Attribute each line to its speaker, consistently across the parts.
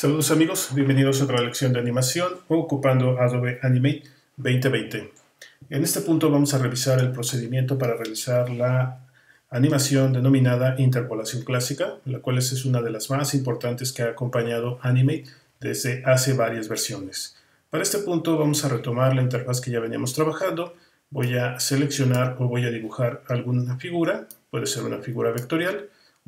Speaker 1: Saludos amigos, bienvenidos a otra lección de animación ocupando Adobe Animate 2020. En este punto vamos a revisar el procedimiento para realizar la animación denominada interpolación clásica, la cual es una de las más importantes que ha acompañado Animate desde hace varias versiones. Para este punto vamos a retomar la interfaz que ya veníamos trabajando. Voy a seleccionar o voy a dibujar alguna figura, puede ser una figura vectorial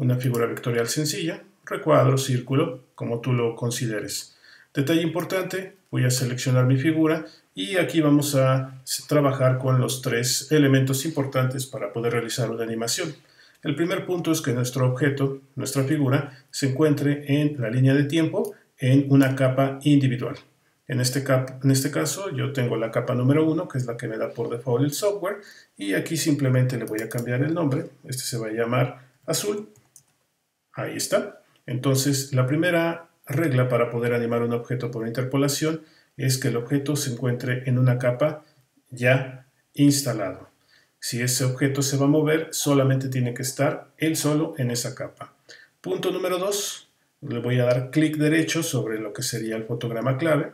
Speaker 1: sencilla, recuadro, círculo, como tú lo consideres. Detalle importante, voy a seleccionar mi figura y aquí vamos a trabajar con los tres elementos importantes para poder realizar una animación. El primer punto es que nuestro objeto, nuestra figura, se encuentre en la línea de tiempo en una capa individual. En este caso yo tengo la capa número 1, que es la que me da por default el software, y aquí simplemente le voy a cambiar el nombre. Este se va a llamar azul. Ahí está. Entonces, la primera regla para poder animar un objeto por interpolación es que el objeto se encuentre en una capa ya instalado. Si ese objeto se va a mover, solamente tiene que estar él solo en esa capa. Punto número 2, le voy a dar clic derecho sobre lo que sería el fotograma clave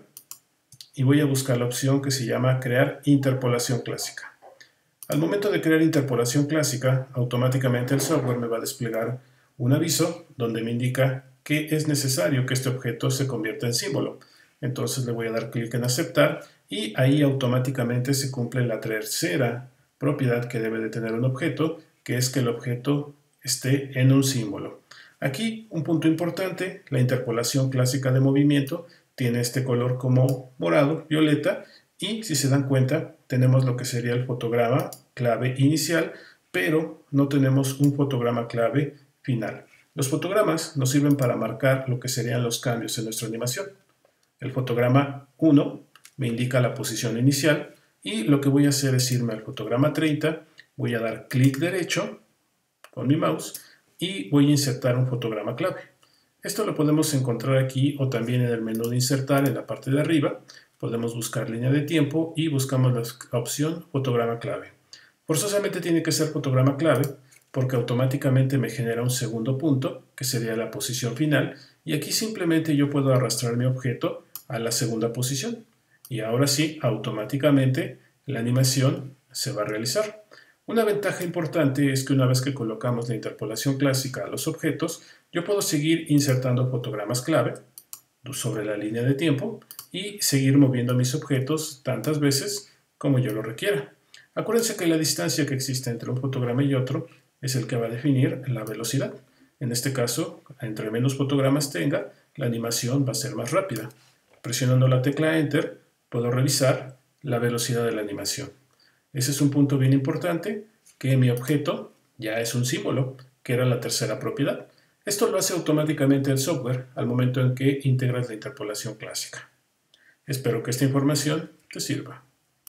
Speaker 1: y voy a buscar la opción que se llama crear interpolación clásica. Al momento de crear interpolación clásica, automáticamente el software me va a desplegar un aviso donde me indica que es necesario que este objeto se convierta en símbolo. Entonces le voy a dar clic en aceptar y ahí automáticamente se cumple la tercera propiedad que debe de tener un objeto, que es que el objeto esté en un símbolo. Aquí un punto importante, la interpolación clásica de movimiento tiene este color como morado, violeta, y si se dan cuenta tenemos lo que sería el fotograma clave inicial, pero no tenemos un fotograma clave final. Los fotogramas nos sirven para marcar lo que serían los cambios en nuestra animación. El fotograma 1 me indica la posición inicial y lo que voy a hacer es irme al fotograma 30, voy a dar clic derecho con mi mouse y voy a insertar un fotograma clave. Esto lo podemos encontrar aquí o también en el menú de insertar en la parte de arriba. Podemos buscar línea de tiempo y buscamos la opción fotograma clave. Forzosamente tiene que ser fotograma clave porque automáticamente me genera un segundo punto, que sería la posición final, y aquí simplemente yo puedo arrastrar mi objeto a la segunda posición. Y ahora sí, automáticamente la animación se va a realizar. Una ventaja importante es que una vez que colocamos la interpolación clásica a los objetos, yo puedo seguir insertando fotogramas clave sobre la línea de tiempo y seguir moviendo mis objetos tantas veces como yo lo requiera. Acuérdense que la distancia que existe entre un fotograma y otro es el que va a definir la velocidad. En este caso, entre menos fotogramas tenga, la animación va a ser más rápida. Presionando la tecla Enter, puedo revisar la velocidad de la animación. Ese es un punto bien importante, que mi objeto ya es un símbolo, que era la tercera propiedad. Esto lo hace automáticamente el software al momento en que integras la interpolación clásica. Espero que esta información te sirva.